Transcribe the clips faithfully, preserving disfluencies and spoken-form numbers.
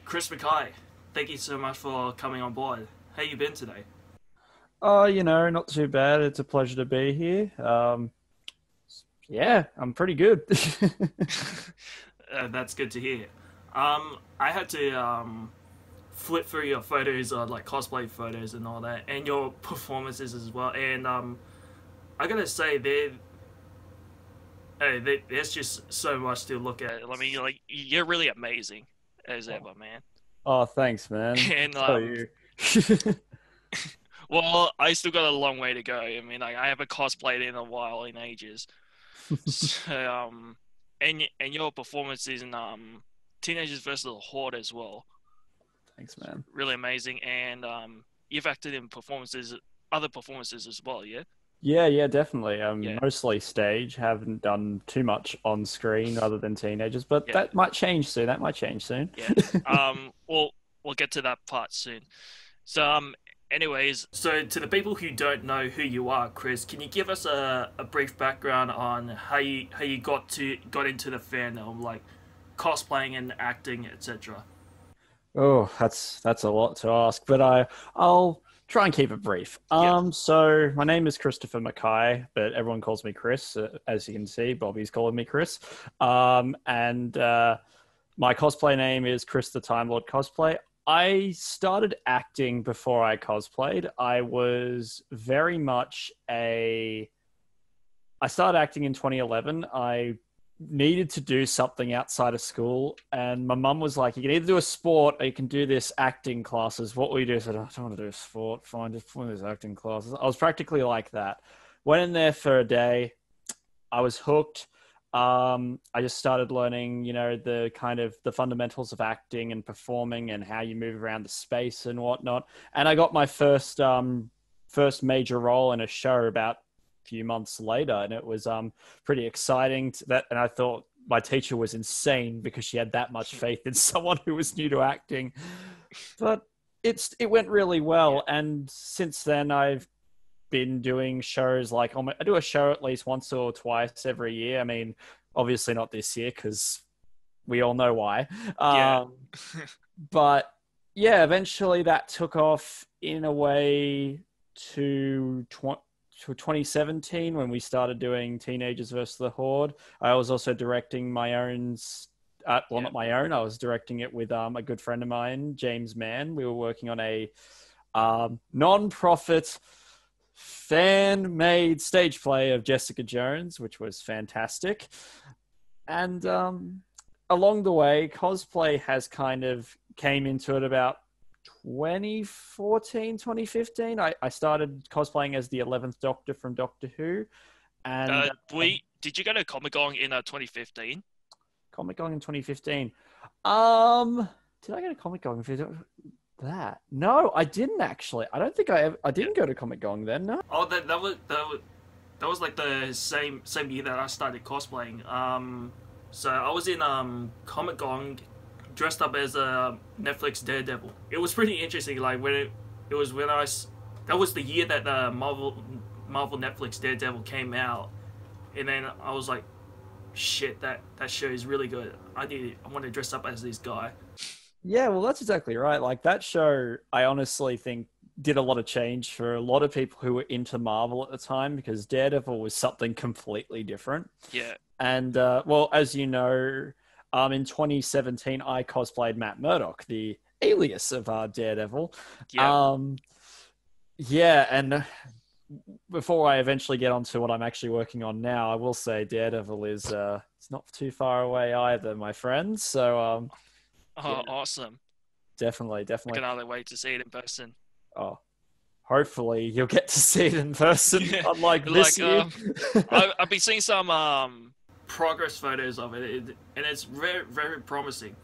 Chris McKay, thank you so much for coming on board. How you been today? Oh, you know, not too bad. It's a pleasure to be here. Um, yeah, I'm pretty good. Uh, that's good to hear. Um, I had to um, flip through your photos, uh, like cosplay photos and all that, and your performances as well. And um, I gotta say, there, hey, there, there's just so much to look at. I mean, like you're really amazing as ever, man. Oh, thanks, man. And So um, you. well, I still got a long way to go. I mean, like, I haven't cosplayed in a while, in ages. So, um, and and your performances in um, Teenagers versus the Horde as well, Thanks, man. really amazing. And um, you've acted in performances, other performances as well, yeah. Yeah, yeah, definitely. Um, Yeah, mostly stage. Haven't done too much on screen other than teenagers, but yeah, that might change soon. That might change soon. yeah. Um, we'll we'll get to that part soon. So, um, anyways, so to the people who don't know who you are, Chris, can you give us a, a brief background on how you how you got to got into the fandom, like cosplaying and acting, et cetera. Oh, that's that's a lot to ask, but I I'll try and keep it brief. Yeah, Um, so my name is Christopher McKay, but everyone calls me Chris. Uh, as you can see, Bobby's calling me Chris. Um, and uh, my cosplay name is Chris the Time Lord Cosplay. I started acting before I cosplayed. I was very much a. I started acting in twenty eleven. I needed to do something outside of school, and my mum was like, you can either do a sport or you can do this acting classes. What will you do? I said, I don't want to do a sport. Fine, just one of these acting classes. I was practically like that. Went in there for a day. I was hooked. um I just started learning, you know, the kind of the fundamentals of acting and performing and how you move around the space and whatnot. And I got my first um first major role in a show about few months later, and it was um pretty exciting to that. And I thought my teacher was insane because she had that much faith in someone who was new to acting, but it's it went really well. And since then I've been doing shows like I do a show at least once or twice every year. I mean, obviously not this year because we all know why. yeah, um but yeah, eventually that took off in a way to tw- to twenty seventeen when we started doing Teenagers versus the Horde. I was also directing my own, uh, well, yeah, not my own. I was directing it with um, a good friend of mine, James Mann. We were working on a um, non-profit fan-made stage play of Jessica Jones, which was fantastic. And um, along the way, cosplay has kind of came into it about twenty fourteen, twenty fifteen. I, I started cosplaying as the eleventh Doctor from Doctor Who. And Uh, we did you go to Comic Con in uh, twenty fifteen? Comic Con in twenty fifteen. Um, did I go to Comic Con for that? No, I didn't actually. I don't think I ever, I didn't go to Comic Con then. No. Oh, that that was that was that was like the same same year that I started cosplaying. Um, so I was in um Comic Con dressed up as a Netflix Daredevil. It was pretty interesting. Like when it it was when I s- that was the year that the Marvel Marvel Netflix Daredevil came out, and then I was like, shit, that that show is really good. I need I want to dress up as this guy. Yeah, well, that's exactly right. Like that show, I honestly think did a lot of change for a lot of people who were into Marvel at the time because Daredevil was something completely different. Yeah, And uh, well, as you know, um, in twenty seventeen, I cosplayed Matt Murdock, the alias of uh, Daredevil. yeah. Um, yeah, and before I eventually get onto what I'm actually working on now, I will say Daredevil is uh, it's not too far away either, my friends. So um, Oh, yeah, awesome! definitely, I definitely. can hardly wait to see it in person. Oh, hopefully you'll get to see it in person, Yeah, unlike this like year. um, I I've been seeing some um progress photos of it, it and it's very very promising.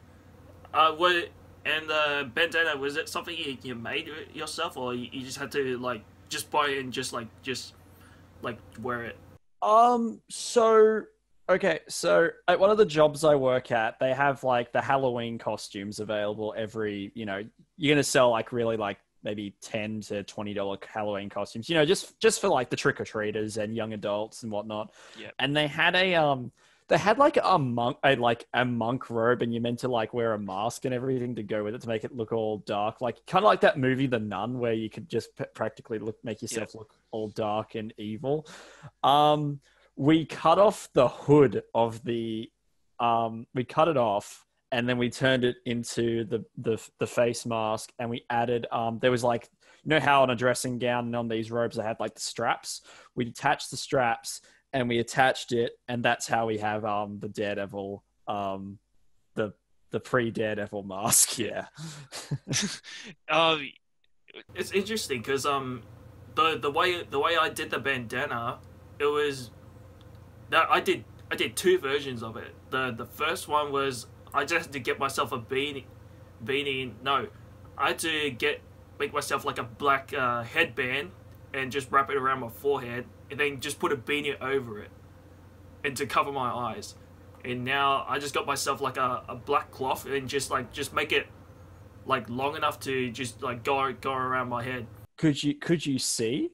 Uh, what and the bandana, was it something you, you made yourself, or you, you just had to like just buy it and just like just like wear it? Um, so okay, so at one of the jobs I work at, they have like the Halloween costumes available every, you know, you're gonna sell like really like maybe ten to twenty dollar Halloween costumes, you know, just just for like the trick or treaters and young adults and whatnot. Yeah, And they had a um they had like a monk, a like a monk robe, and you're meant to like wear a mask and everything to go with it to make it look all dark, like kind of like that movie The Nun, where you could just p- practically look make yourself Yep. look all dark and evil. Um, we cut off the hood of the, um, we cut it off, and then we turned it into the the the face mask, and we added um, there was like, you know how on a dressing gown and on these robes they had like the straps. We detached the straps and we attached it, and that's how we have um the Daredevil, um the the pre Daredevil mask. Yeah. um, It's interesting because um, the the way the way I did the bandana, it was that I did I did two versions of it. The the first one was I just had to get myself a beanie, beanie. No, I had to get make myself like a black uh, headband and just wrap it around my forehead, and then just put a beanie over it, and to cover my eyes. And now I just got myself like a, a black cloth and just like just make it like long enough to just like go go around my head. Could you could you see?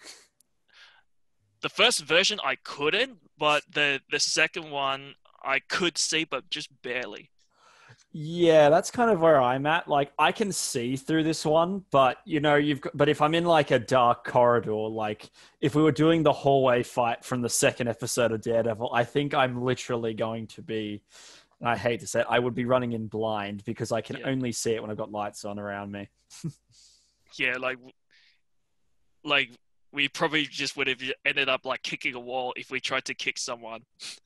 the first version I couldn't, but the the second one I could see, but just barely. Yeah, that's kind of where I'm at. Like, I can see through this one, but you know, you've got, but if I'm in like a dark corridor, like if we were doing the hallway fight from the second episode of Daredevil, I think I'm literally going to be, and I hate to say it, I would be running in blind because I can Yeah. only see it when I've got lights on around me. Yeah, like like we probably just would have ended up like kicking a wall if we tried to kick someone.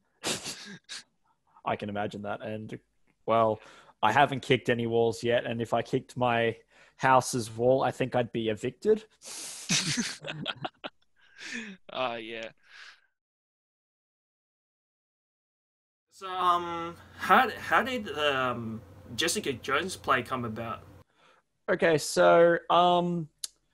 I can imagine that. And well, I haven't kicked any walls yet, and if I kicked my house's wall, I think I'd be evicted. Uh yeah. So um, how how did the um, Jessica Jones play come about? Okay, so um,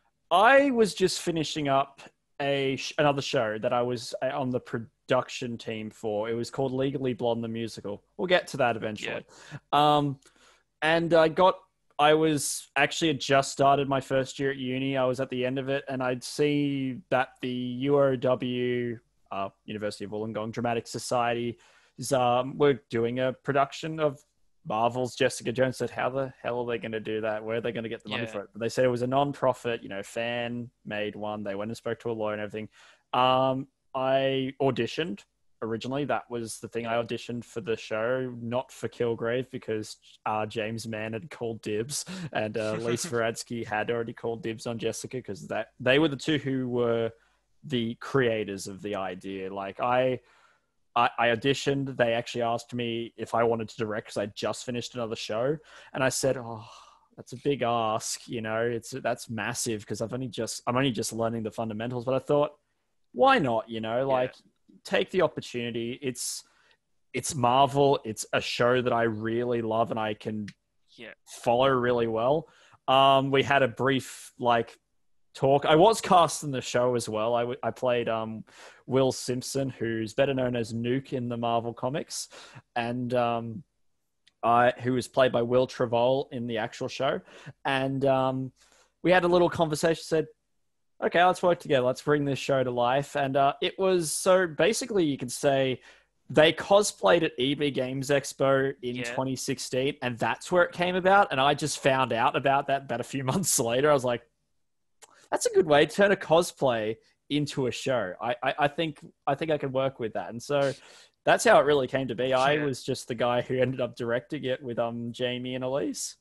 I was just finishing up a sh- another show that I was uh, on the production team for. It was called Legally Blonde the Musical. We'll get to that eventually. Um, and I got, I was actually had just started my first year at uni. I was at the end of it, and I'd see that the U O W, uh, University of Wollongong Dramatic Society, is um, we're doing a production of Marvel's Jessica Jones. Said, how the hell are they going to do that? Where are they going to get the money Yeah. for it? But they said it was a non-profit, you know, fan-made one. They went and spoke to a lawyer and everything. Um, I auditioned originally. That was the thing. I auditioned for the show, not for Kilgrave, because uh, James Mann had called dibs, and uh, Lise Veradsky had already called dibs on Jessica, because that they were the two who were the creators of the idea. Like I. I, I auditioned. They actually asked me if I wanted to direct because I just finished another show, and I said, "Oh, that's a big ask. You know, it's that's massive because I've only just I'm only just learning the fundamentals." But I thought, why not? You know, like take the opportunity. It's it's Marvel. It's a show that I really love and I can Yeah. follow really well. Um, we had a brief like talk. I was cast in the show as well. I, w- I played um, Will Simpson, who's better known as Nuke in the Marvel comics, and um, I, who was played by Will Trevole in the actual show. And um, we had a little conversation, said, okay, let's work together. Let's bring this show to life. And uh, it was, so basically you could say they cosplayed at E B Games Expo in Yeah. twenty sixteen, and that's where it came about. And I just found out about that about a few months later. I was like, that's a good way to turn a cosplay into a show. I, I, I think I think I could work with that. And so that's how it really came to be. I Yeah. was just the guy who ended up directing it with um Jamie and Elise.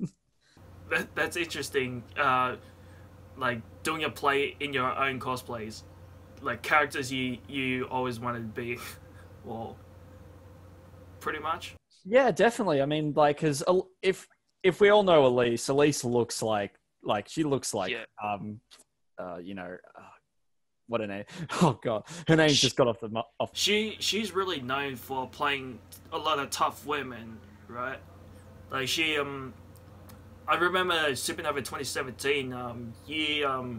That, that's interesting. Uh, like doing a play in your own cosplays, like characters you you always wanted to be. Well, pretty much. Yeah, definitely. I mean, like, because if if we all know Elise, Elise looks like like she looks like Yeah. um uh you know uh, what her name? Oh god, her name's just got off the mu- off. She she's really known for playing a lot of tough women, right? Like she um, I remember Supernova twenty seventeen. Um, you um,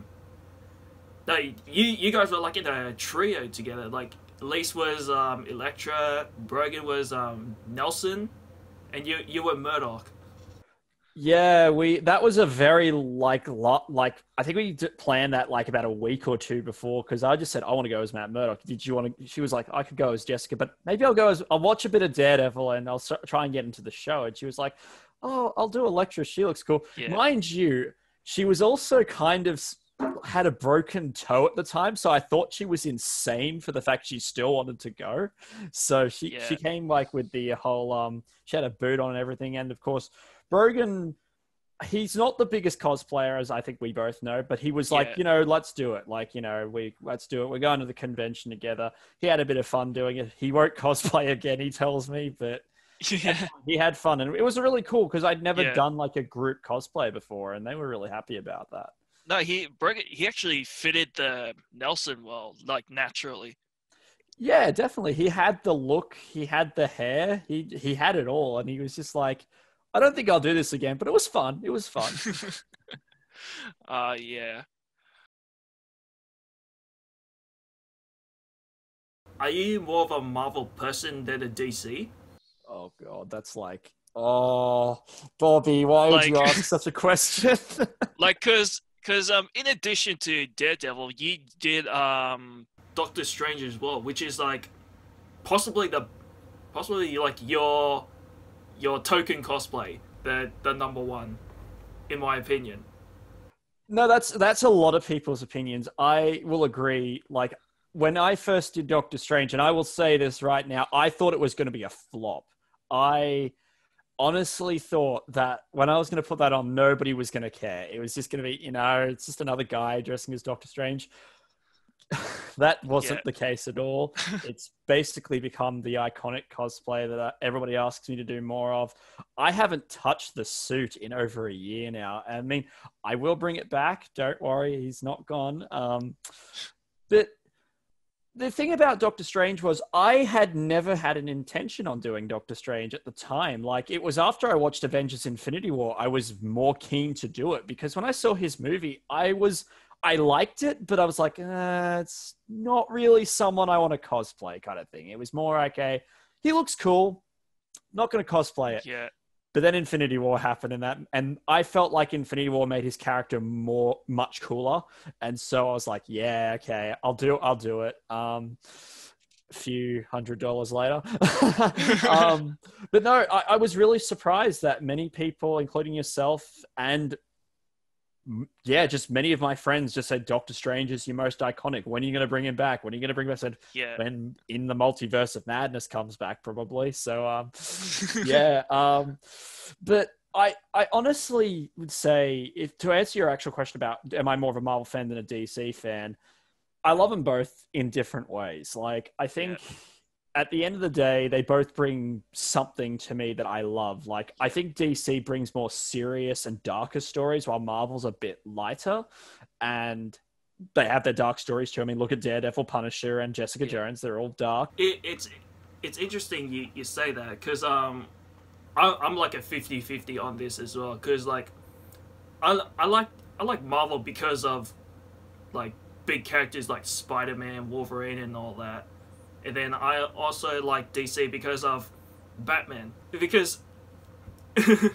no, you you guys were like in a trio together. Like Elise was um Elektra, Brogan was um Nelson, and you you were Murdoch. Yeah, we that was a very like lot like I think we d- planned that like about a week or two before because I just said I want to go as Matt Murdock. Did you want to? She was like, I could go as Jessica, but maybe I'll go as I'll watch a bit of Daredevil and I'll s- try and get into the show. And she was like, oh, I'll do Elektra. She looks cool, Yeah. mind you. She was also kind of s- had a broken toe at the time, so I thought she was insane for the fact she still wanted to go. So she Yeah. she came like with the whole um she had a boot on and everything, and of course Brogan, he's not the biggest cosplayer, as I think we both know, but he was like, Yeah. you know, let's do it. Like, you know, we let's do it. We're going to the convention together. He had a bit of fun doing it. He won't cosplay again, he tells me, but Yeah. he had fun, and it was really cool because I'd never Yeah. done like a group cosplay before, and they were really happy about that. No, he Berg, he actually fitted the Nelson well, like naturally. Yeah, definitely. He had the look, he had the hair, he he had it all, and he was just like, I don't think I'll do this again, but it was fun. It was fun. uh yeah. Are you more of a Marvel person than a D C? Oh god, that's like, oh, Bobby, why would Like- you ask such a question? Like cuz cuz um in addition to Daredevil, you did um Doctor Strange as well, which is like possibly the possibly like your your token cosplay, the the number one, in my opinion. No, that's that's a lot of people's opinions. I will agree. Like when I first did Doctor Strange, and I will say this right now, I thought it was going to be a flop. I honestly thought that when I was going to put that on, nobody was going to care. It was just going to be, you know, it's just another guy dressing as Doctor Strange. That wasn't Yeah. the case at all. It's basically become the iconic cosplay that everybody asks me to do more of. I haven't touched the suit in over a year now. I mean, I will bring it back. Don't worry, he's not gone. Um, but the thing about Doctor Strange was I had never had an intention on doing Doctor Strange at the time. Like, it was after I watched Avengers Infinity War, I was more keen to do it because when I saw his movie, I was I liked it, but I was like, uh, it's not really someone I want to cosplay kind of thing. It was more like a, he looks cool, not going to cosplay it. yeah. But then Infinity War happened, and that, and I felt like Infinity War made his character more, much cooler, and so I was like, yeah, okay, I'll do, I'll do it. Um, a few hundred dollars later, um, but no, I, I was really surprised that many people, including yourself and yeah, just many of my friends just said Doctor Strange is your most iconic. When are you going to bring him back? When are you going to bring him back? I said, Yeah. when In the Multiverse of Madness comes back, probably. So, um, yeah. Um, but I, I honestly would say, if to answer your actual question about am I more of a Marvel fan than a D C fan, I love them both in different ways. Like, I think Yeah. at the end of the day, they both bring something to me that I love. Like, I think D C brings more serious and darker stories, while Marvel's a bit lighter. And they have their dark stories too. I mean, look at Daredevil, Punisher, and Jessica Yeah. Jones. They're all dark. It, it's it's interesting you, you say that because um, I, I'm like a fifty-fifty on this as well because like I, I like I like Marvel because of like big characters like Spider-Man, Wolverine, and all that. And then I also like D C because of Batman. Because no,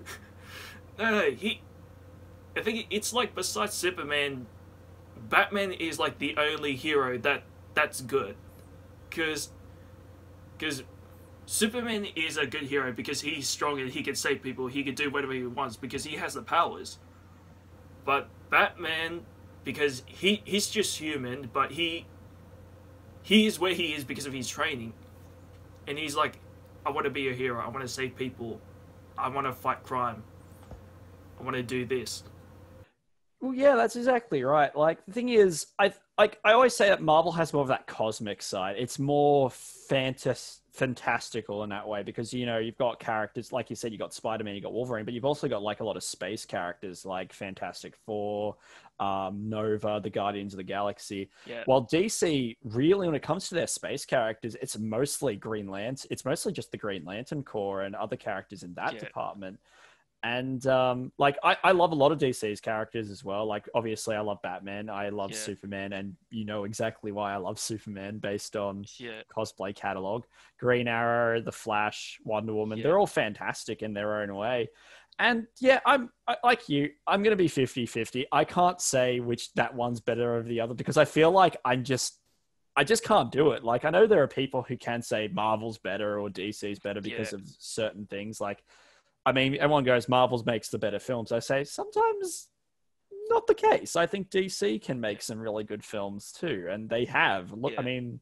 no, he. I think it's like besides Superman, Batman is like the only hero that that's good. Because, because Superman is a good hero because he's strong and he can save people. He can do whatever he wants because he has the powers. But Batman, because he he's just human, but he. He is where he is because of his training. And he's like, I want to be a hero. I want to save people. I want to fight crime. I want to do this. Well, yeah, that's exactly right. Like, the thing is, I like I always say that Marvel has more of that cosmic side. It's more fantas- fantastical in that way because, you know, you've got characters, like you said, you got Spider-Man, you got Wolverine, but you've also got, like, a lot of space characters like Fantastic Four, um, Nova, the Guardians of the Galaxy. Yeah. While D C, really, when it comes to their space characters, it's mostly Green Lantern. It's mostly just the Green Lantern Corps and other characters in that Yeah. department. And um, like I, I love a lot of D C's characters as well. Like, obviously I love Batman, I love Yeah. Superman, and you know exactly why I love Superman based on Yeah. cosplay catalog. Green Arrow, The Flash, Wonder Woman, Yeah. they're all fantastic in their own way. and yeah, I'm I, like you. I'm going to be fifty fifty. I can't say which that one's better over the other because I feel like I'm just I just can't do it. Like I know there are people who can say Marvel's better or D C's better because Yeah. of certain things. Like, I mean, everyone goes Marvel's makes the better films. I say sometimes not the case. I think D C can make some really good films too, and they have. Look, Yeah. I mean,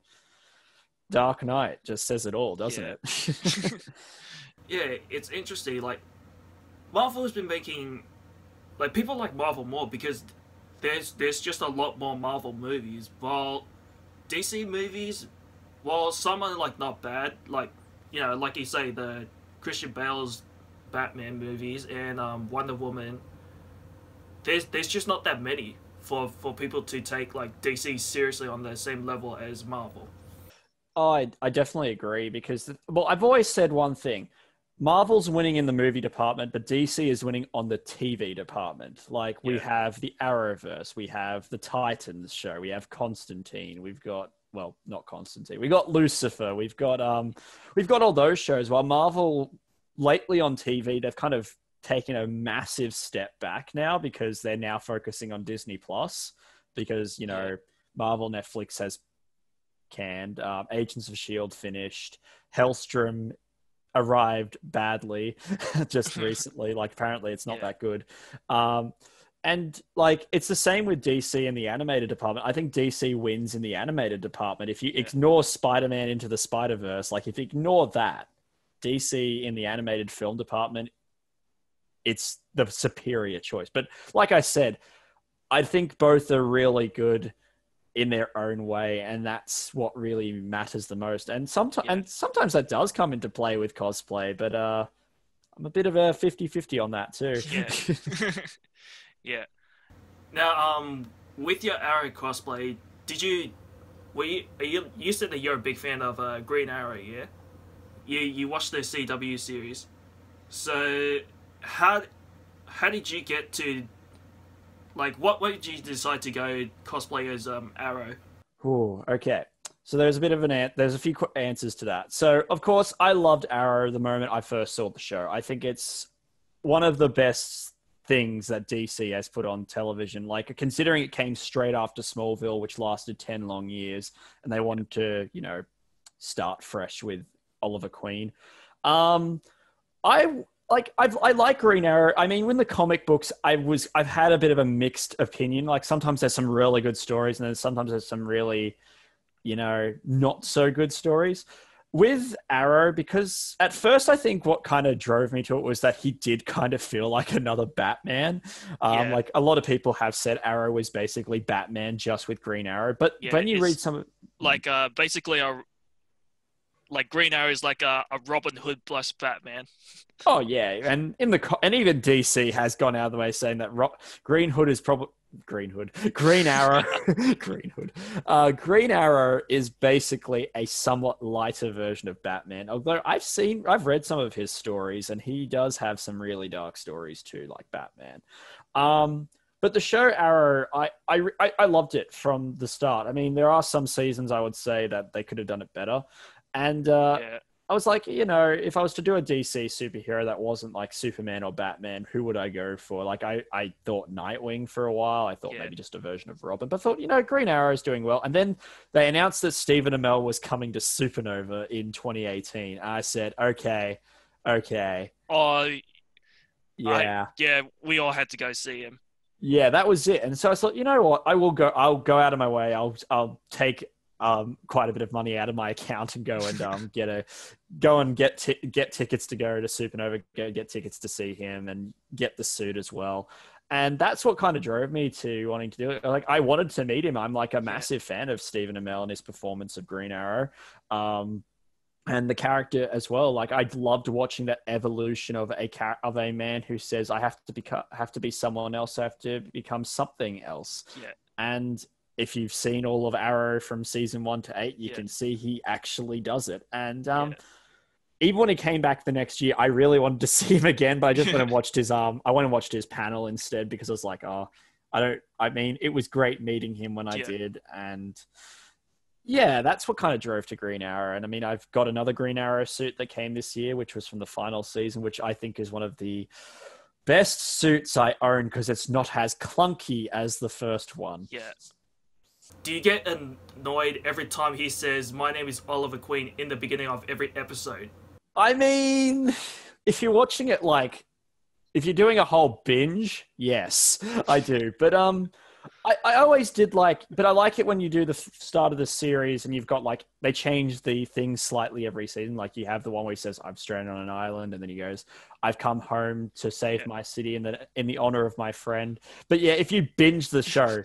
Dark Knight just says it all, doesn't Yeah. it? Yeah, it's interesting. Like Marvel has been making like people like Marvel more because there's there's just a lot more Marvel movies. While D C movies, while some are like not bad, like you know, like you say, the Christian Bale's Batman movies and um, Wonder Woman. There's there's just not that many for for people to take like D C seriously on the same level as Marvel. Oh, I, I definitely agree because, well, I've always said one thing. Marvel's winning in the movie department, but D C is winning on the T V department. Like, we Yeah. have the Arrowverse, we have the Titans show, we have Constantine, we've got, well, not Constantine, we've got Lucifer, we've got, um, we've got all those shows. While Marvel, lately on T V, they've kind of taken a massive step back now because they're now focusing on Disney Plus because, you know, Yeah. Marvel, Netflix has canned. Um, Agents of S H I E L D finished. Hellstrom arrived badly just recently. Like, apparently it's not Yeah. that good. Um, and, like, it's the same with D C in the animated department. I think D C wins in the animated department. If you Yeah. ignore Spider-Man Into the Spider-Verse, like, if you ignore that, D C in the animated film department, it's the superior choice. But like I said, I think both are really good in their own way, and that's what really matters the most. And sometimes, Yeah. and sometimes that does come into play with cosplay, but uh, I'm a bit of a fifty-fifty on that too. Yeah. Yeah. Now, um, with your Arrow cosplay, did you were you, are you you said that you're a big fan of uh, Green Arrow, yeah? You you watched the C W series, so how how did you get to like what what did you decide to go cosplay as um Arrow? Ooh, okay. So there's a bit of an an- there's a few qu- answers to that. So of course I loved Arrow the moment I first saw the show. I think it's one of the best things that D C has put on television. Like, considering it came straight after Smallville, which lasted ten long years, and they wanted to, you know, start fresh with Oliver Queen. Um, I like I've, I like Green Arrow. I mean, in the comic books, I was I've had a bit of a mixed opinion. Like, sometimes there's some really good stories, and then sometimes there's some really, you know, not so good stories. With Arrow, because at first I think what kind of drove me to it was that he did kind of feel like another Batman. Um, Yeah. Like, a lot of people have said Arrow was basically Batman just with Green Arrow. But Yeah, when you it's- read some of Like uh, basically a like Green Arrow is like a, a Robin Hood plus Batman. Oh yeah, and in the co- and even D C has gone out of the way saying that Ro- Green Hood is probably Green Hood, Green Arrow, Green Hood, uh, Green Arrow is basically a somewhat lighter version of Batman. Although I've seen, I've read some of his stories, and he does have some really dark stories too, like Batman. Um, but the show Arrow, I, I I I loved it from the start. I mean, there are some seasons I would say that they could have done it better, and. Uh, Yeah. I was like, you know, if I was to do a D C superhero that wasn't like Superman or Batman, who would I go for? Like, I, I thought Nightwing for a while. I thought Yeah. maybe just a version of Robin, but thought, you know, Green Arrow is doing well. And then they announced that Stephen Amell was coming to Supernova in twenty eighteen. I said, okay, okay, Oh, yeah. yeah. We all had to go see him. Yeah, that was it. And so I thought, you know what? I will go. I'll go out of my way. I'll I'll take um quite a bit of money out of my account and go and um get a go and get t- get tickets to go to Supernova. Go get tickets to see him and get the suit as well. And that's what kind of drove me to wanting to do it. Like, I wanted to meet him. I'm like a massive fan of Stephen Amell and his performance of Green Arrow. Um, and the character as well. Like, I loved watching that evolution of a char- of a man who says, "I have to become, have to be someone else. I have to become something else." Yeah. And if you've seen all of Arrow from season one to eight, you Yeah. can see he actually does it. And um, Yeah. even when he came back the next year, I really wanted to see him again, but I just went and watched his um, I went and watched his panel instead because I was like, oh, I don't. I mean, it was great meeting him when I Yeah. did, and. Yeah, that's what kind of drove to Green Arrow. And I mean, I've got another Green Arrow suit that came this year, which was from the final season, which I think is one of the Best suits I own because it's not as clunky as the first one. Yeah. Do you get annoyed every time he says, "My name is Oliver Queen" in the beginning of every episode? I mean, if you're watching it like, if you're doing a whole binge, yes, I do. But um, I, I always did like, but I like it when you do the f- start of the series and you've got like, they change the things slightly every season. Like you have the one where he says, "I'm stranded on an island," and then he goes, "I've come home to save Yeah. my city in the in the honor of my friend." But yeah, if you binge the show,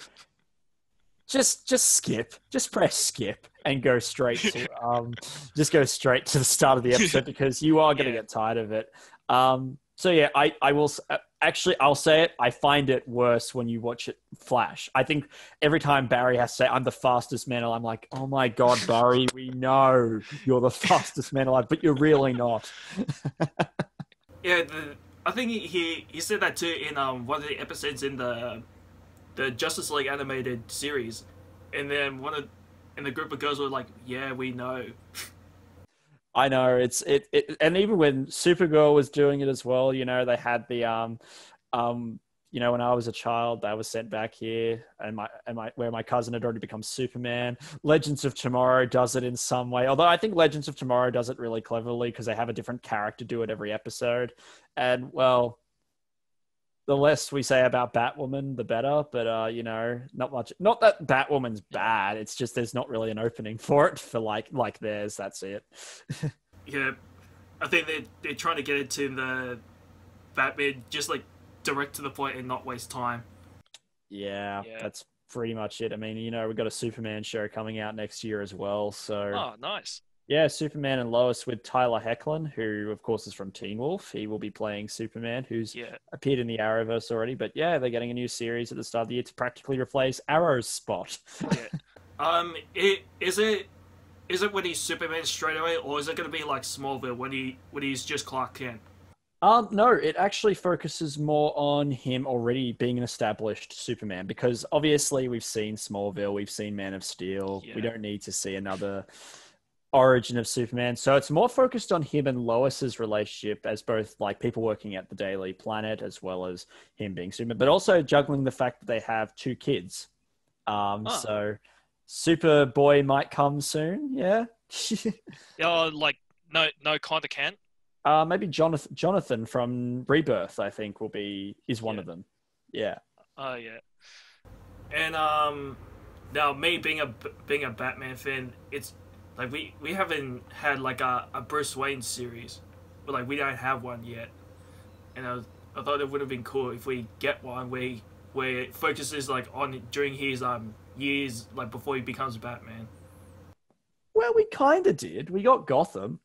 just just skip, just press skip and go straight to um, just go straight to the start of the episode because you are going to Yeah. get tired of it. Um, so yeah, I I will s- uh, actually I'll say it. I find it worse when you watch it Flash. I think every time Barry has to say, "I'm the fastest man alive," I'm like, "Oh my god, Barry, we know you're the fastest man alive, but you're really not." Yeah, the, I think he, he he said that too in um one of the episodes in the the Justice League animated series, and then one of and the group of girls were like, "Yeah, we know." I know it's it, it, and even when Supergirl was doing it as well, you know, they had the um, um, you know, when I was a child, I was sent back here, and my and my where my cousin had already become Superman. Legends of Tomorrow does it in some way, although I think Legends of Tomorrow does it really cleverly because they have a different character do it every episode, and well, the less we say about Batwoman, the better. But uh, you know, not much. Not that Batwoman's bad. It's just there's not really an opening for it for like like theirs. That's it. Yeah, I think they they're trying to get into the Batman just like direct to the point and not waste time. Yeah, Yeah. that's pretty much it. I mean, you know, we've got a Superman show coming out next year as well. So Oh, nice. yeah, Superman and Lois with Tyler Hoechlin, who of course is from Teen Wolf. He will be playing Superman, who's Yeah. appeared in the Arrowverse already. But yeah, they're getting a new series at the start of the year to practically replace Arrow's spot. Yeah. Um, it, is it is it when he's Superman straight away, or is it going to be like Smallville when he when he's just Clark Kent? Um, no, it actually focuses more on him already being an established Superman because obviously we've seen Smallville, we've seen Man of Steel. Yeah. We don't need to see another origin of Superman. So it's more focused on him and Lois's relationship as both like people working at the Daily Planet as well as him being Superman, but also juggling the fact that they have two kids. Um, Oh. So Superboy might come soon. Yeah. Oh, like no, no, kind of can. Uh, maybe Jonathan, Jonathan from Rebirth, I think, will be is one Yeah. of them. Yeah. Oh, yeah. And um, now me being a being a Batman fan, it's like we, we haven't had like a, a Bruce Wayne series, but like we don't have one yet. And I, was, I thought it would have been cool if we get one where where it focuses like on during his um years like before he becomes Batman. Well, we kind of did. We got Gotham.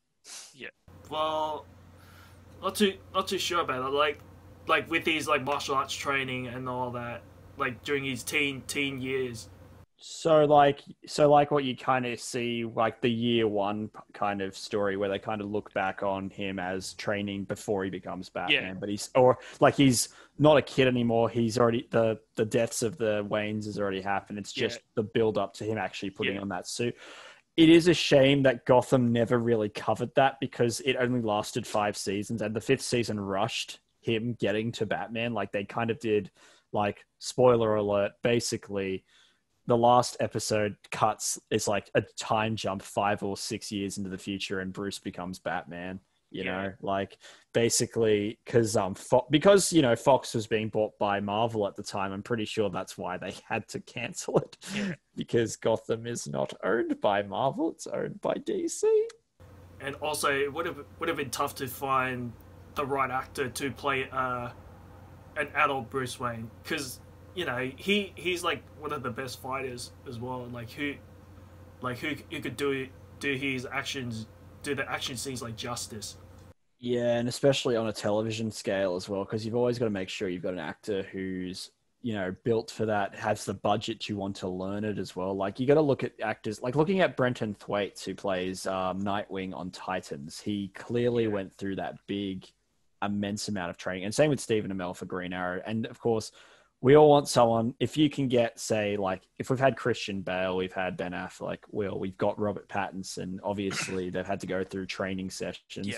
Well, not too not too sure about it. Like like with his like martial arts training and all that, like during his teen teen years. So like, so like what you kind of see, like the year one kind of story where they kind of look back on him as training before he becomes Batman, Yeah. but he's or like he's not a kid anymore. He's already the the deaths of the Waynes has already happened. It's just Yeah. the build up to him actually putting Yeah. on that suit. It is a shame that Gotham never really covered that because it only lasted five seasons, and the fifth season rushed him getting to Batman. Like they kind of did, like spoiler alert, basically. The last episode cuts is like a time jump five or six years into the future, and Bruce becomes Batman. You Yeah. know, like basically because um Fo- because you know Fox was being bought by Marvel at the time. I'm pretty sure that's why they had to cancel it Yeah. because Gotham is not owned by Marvel; it's owned by D C. And also, it would have would have been tough to find the right actor to play uh, an adult Bruce Wayne because you know he he's like one of the best fighters as well. Like who, like who who could do do his actions, do the action scenes like justice. Yeah, and especially on a television scale as well, because you've always got to make sure you've got an actor who's, you know, built for that, has the budget you want to learn it as well. Like, you got to look at actors, like looking at Brenton Thwaites, who plays um, Nightwing on Titans. He clearly Yeah. went through that big, immense amount of training. And same with Stephen Amell for Green Arrow. And of course, we all want someone, if you can get, say, like, if we've had Christian Bale, we've had Ben Affleck, well, we've got Robert Pattinson. Obviously, they've had to go through training sessions. Yeah.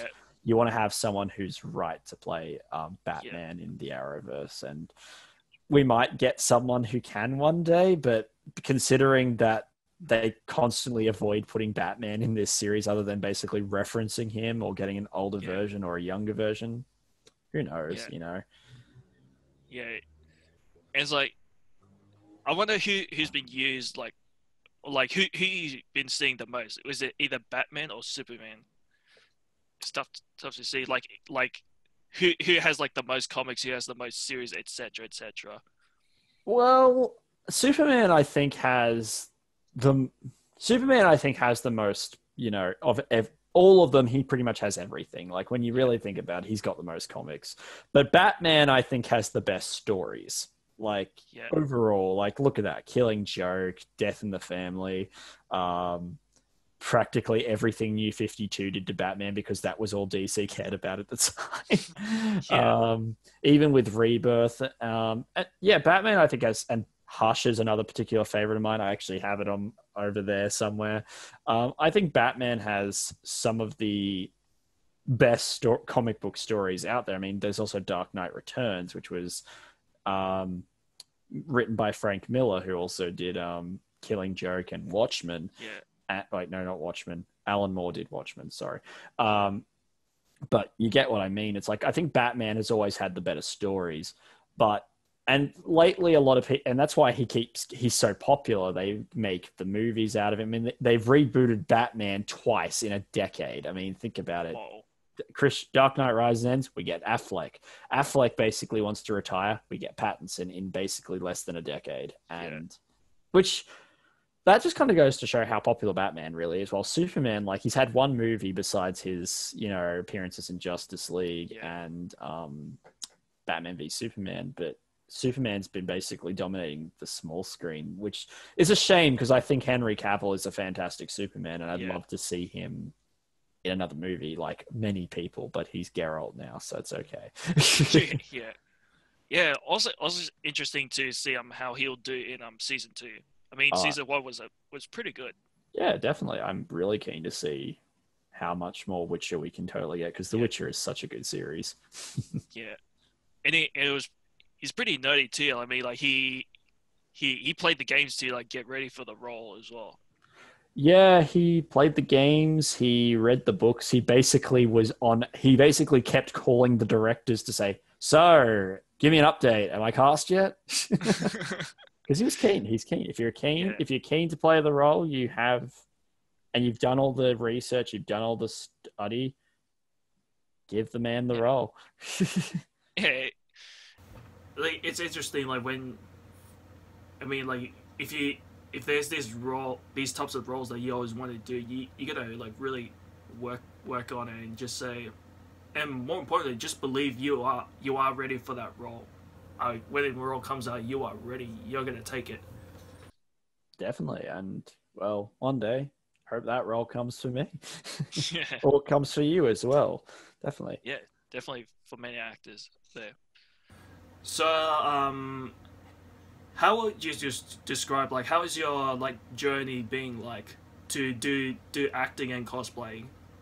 you want to have someone who's right to play um, Batman yeah. in the Arrowverse. And we might get someone who can one day, but considering that they constantly avoid putting Batman in this series other than basically referencing him or getting an older yeah. version or a younger version, who knows, yeah. you know? Yeah. It's like, I wonder who, who's been used, like, like who, who you've been seeing the most. Was it either Batman or Superman? Stuff, stuff to see, like, like who, who has, like, the most comics, who has the most series, et cetera, et cetera. Well, Superman, I think, has the... Superman, I think, has the most, you know, of ev- all of them, he pretty much has everything. Like, when you really think about it, he's got the most comics. But Batman, I think, has the best stories. Like, yeah. overall, like, look at that. Killing Joke, Death in the Family, um, practically everything New fifty-two did to Batman because that was all D C cared about at the time. yeah. um, even with Rebirth. Um, and, yeah, Batman, I think, has... and Hush is another particular favorite of mine. I actually have it on over there somewhere. Um, I think Batman has some of the best sto- comic book stories out there. I mean, there's also Dark Knight Returns, which was um, written by Frank Miller, who also did um, Killing Joke and Watchmen. Yeah. At, wait, no, not Watchmen. Alan Moore did Watchmen, sorry. Um, but you get what I mean. It's like, I think Batman has always had the better stories, but and lately, a lot of people, and that's why he keeps, he's so popular. They make the movies out of him. I mean, they've rebooted Batman twice in a decade. I mean, think about it. Whoa. Chris, Dark Knight Rises ends, we get Affleck. Affleck basically wants to retire. We get Pattinson in basically less than a decade. And yeah. which, that just kind of goes to show how popular Batman really is. While Superman, like, he's had one movie besides his, you know, appearances in Justice League yeah. and um, Batman v Superman, but Superman's been basically dominating the small screen, which is a shame because I think Henry Cavill is a fantastic Superman and I'd yeah. love to see him in another movie like many people, but he's Geralt now, so it's okay. yeah. Yeah, also also interesting to see um how he'll do in um season two. I mean, uh, season one was a, was pretty good. Yeah, definitely. I'm really keen to see how much more Witcher we can totally get because The yeah. Witcher is such a good series. yeah. And it, it was he's pretty nerdy too. I mean, like he he he played the games to like get ready for the role as well. Yeah, he played the games. He read the books. He basically was on. He basically kept calling the directors to say, "So, give me an update. Am I cast yet?" Because he was keen. He's keen. If you're keen, yeah. if you're keen to play the role, you have, and you've done all the research, you've done all the study. Give the man the yeah. role. yeah. Like, it's interesting, like, when, I mean, like, if you, if there's this role, these types of roles that you always want to do, you, you gotta, like, really work, work on it and just say, and more importantly, just believe you are, you are ready for that role. Uh, when the role comes out, you are ready, you're gonna take it. Definitely, and, well, one day, hope that role comes for me. yeah. Or it comes for you as well. Definitely. Yeah, definitely for many actors there. So, um, how would you just describe, like, how is your, like, journey being like to do do acting and cosplaying?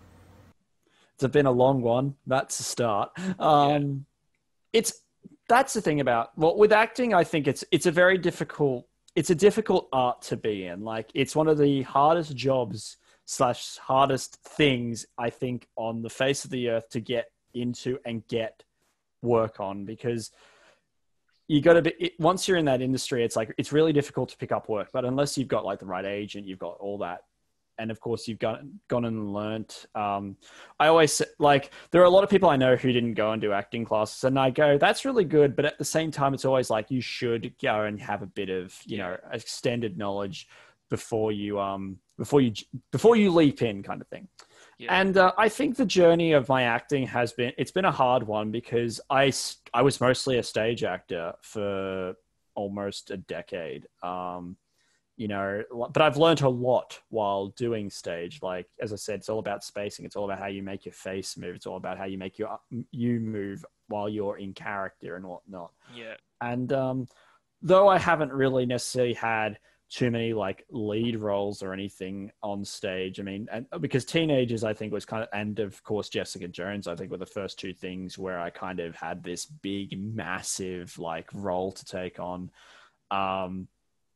It's been a long one. That's the start. Um, yeah. It's that's the thing about well, with acting. I think it's it's a very difficult. It's a difficult art to be in. Like, it's one of the hardest jobs slash hardest things I think on the face of the earth to get into and get work on because. You got to be it, once you're in that industry, it's like it's really difficult to pick up work. But unless you've got like the right agent, you've got all that, and of course you've gone gone and learnt. Um, I always like there are a lot of people I know who didn't go and do acting classes, and I go, that's really good. But at the same time, it's always like you should go and have a bit of you know extended knowledge before you um before you before you leap in, kind of thing. Yeah. And uh, I think the journey of my acting has been, it's been a hard one because I, I was mostly a stage actor for almost a decade. Um, you know, but I've learned a lot while doing stage. Like, as I said, it's all about spacing. It's all about how you make your face move. It's all about how you make your, you move while you're in character and whatnot. Yeah. And um, though I haven't really necessarily had too many like lead roles or anything on stage. I mean, and because teenagers, I think was kind of, and of course Jessica Jones, I think were the first two things where I kind of had this big, massive like role to take on. Um,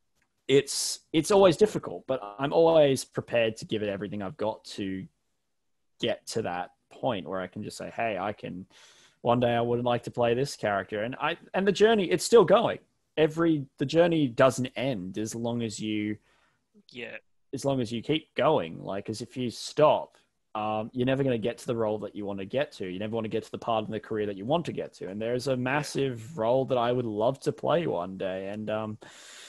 it's it's always difficult, but I'm always prepared to give it everything I've got to get to that point where I can just say, hey, I can one day I would like to play this character, and I and the journey, it's still going. Every the journey doesn't end as long as you yeah as long as you keep going. Like, because if you stop, um, you're never going to get to the role that you want to get to. You never want to get to the part of the career that you want to get to. And there's a massive yeah. role that I would love to play one day. And um,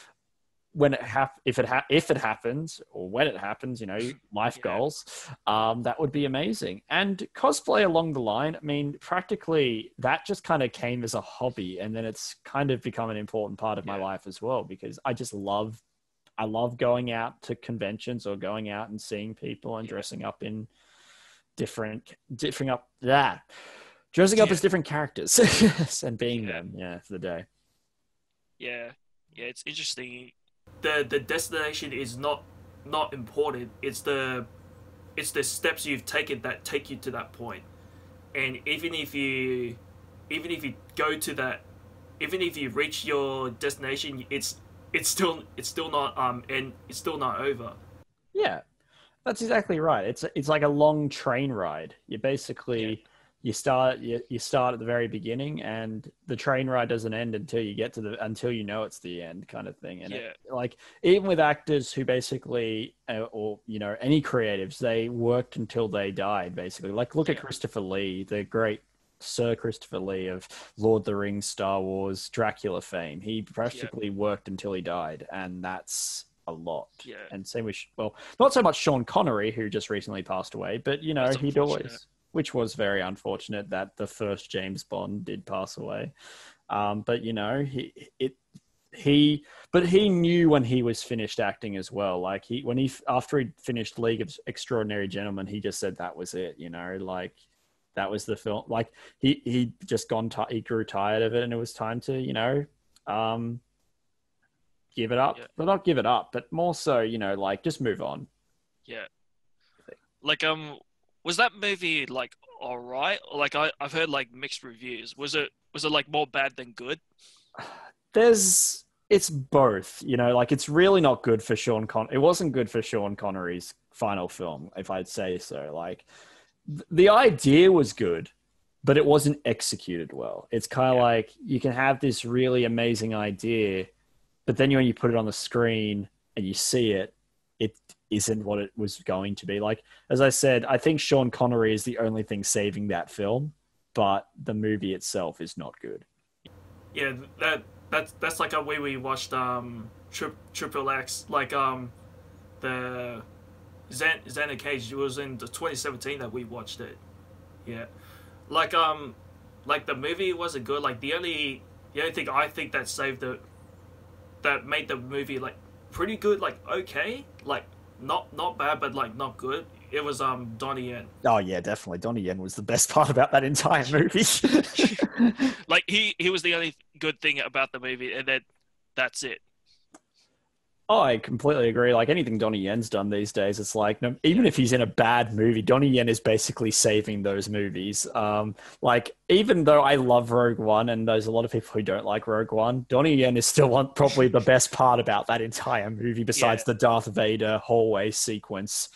when it hap- if it ha- if it happens, or when it happens, you know, life yeah. goals, um, that would be amazing. And cosplay along the line, I mean, practically that just kind of came as a hobby, and then it's kind of become an important part of yeah. my life as well, because I just love, I love going out to conventions or going out and seeing people and yeah. dressing up in different, different up that, dressing yeah. up as different characters and being yeah. them, yeah, for the day. Yeah, yeah, it's interesting. The the destination is not not important. It's the it's the steps you've taken that take you to that point. And even if you even if you go to that, even if you reach your destination, it's it's still it's still not um and it's still not over. Yeah, that's exactly right. It's it's like a long train ride. You basically. Yeah. You start you, you start at the very beginning, and the train ride doesn't end until you get to the until you know it's the end, kind of thing. And yeah. it, like even with actors who basically uh, or you know any creatives, they worked until they died basically. Like look yeah. at Christopher Lee, the great Sir Christopher Lee of Lord of the Rings, Star Wars, Dracula fame. He practically yeah. worked until he died, and that's a lot. Yeah. And same with well, not so much Sean Connery, who just recently passed away, but you know that's he'd always. Which was very unfortunate that the first James Bond did pass away. Um, but you know, he it he but he knew when he was finished acting as well. Like he when he after he finished League of Extraordinary Gentlemen, he just said that was it. You know, like that was the film. Like he he just gone t- he grew tired of it, and it was time to you know um, give it up. Yeah. But not give it up, but more so you know like just move on. Yeah. Like um. Was that movie like all right? Like I, I've heard like mixed reviews. Was it was it like more bad than good? There's it's both, you know, like it's really not good for Sean Con. It wasn't good for Sean Connery's final film, if I'd say so. Like th- the idea was good, but it wasn't executed well. It's kind of yeah. like you can have this really amazing idea, but then when you put it on the screen and you see it, it isn't what it was going to be. Like, as I said, I think Sean Connery is the only thing saving that film, but the movie itself is not good. Yeah, that that's that's like a way we watched um Tri- Triple X, like um the Xan- Xander Cage. It was in the twenty seventeen that we watched it. Yeah, like um like the movie wasn't good. Like the only the only thing I think that saved it, that made the movie like pretty good, like okay, like not not bad, but like not good. It was um Donnie Yen. Oh yeah, definitely. Donnie Yen was the best part about that entire movie. Like he he was the only good thing about the movie, and then that's it. Oh, I completely agree. Like anything Donnie Yen's done these days, it's like no, even if he's in a bad movie, Donnie Yen is basically saving those movies. Um, like even though I love Rogue One, and there's a lot of people who don't like Rogue One, Donnie Yen is still one, probably the best part about that entire movie, besides yeah. the Darth Vader hallway sequence.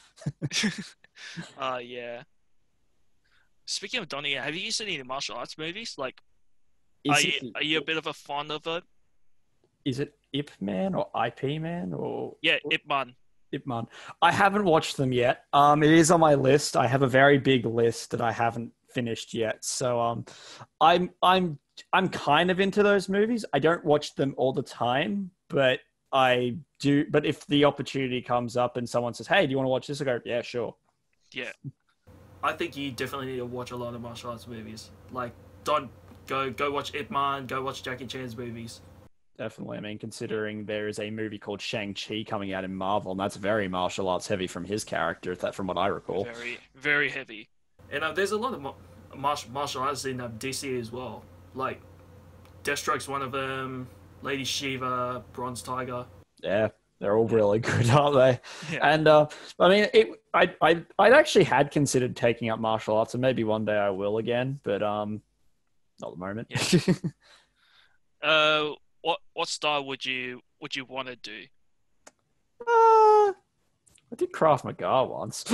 uh yeah. Speaking of Donnie Yen, have you seen any martial arts movies? Like, is are you, are you a bit of a fan of it? Is it Ip Man or I P Man or yeah, Ip Man? Ip Man. I haven't watched them yet. Um, it is on my list. I have a very big list that I haven't finished yet. So um, I'm I'm I'm kind of into those movies. I don't watch them all the time, but I do. But if the opportunity comes up and someone says, "Hey, do you want to watch this?" I go, "Yeah, sure." Yeah. I think you definitely need to watch a lot of martial arts movies. Like, don't go go watch Ip Man. Go watch Jackie Chan's movies. Definitely. I mean, considering there is a movie called Shang-Chi coming out in Marvel, and that's very martial arts heavy from his character, that from what I recall. Very, very heavy. And uh, there's a lot of ma- martial, martial arts in uh, D C as well. Like, Deathstroke's one of them, Lady Shiva, Bronze Tiger. Yeah, They're all really good, aren't they? Yeah. And uh, I mean, it. I I I actually had considered taking up martial arts, and maybe one day I will again, but um, not at the moment. Yeah. uh, what what style would you would you want to do? uh, I did Krav Maga once.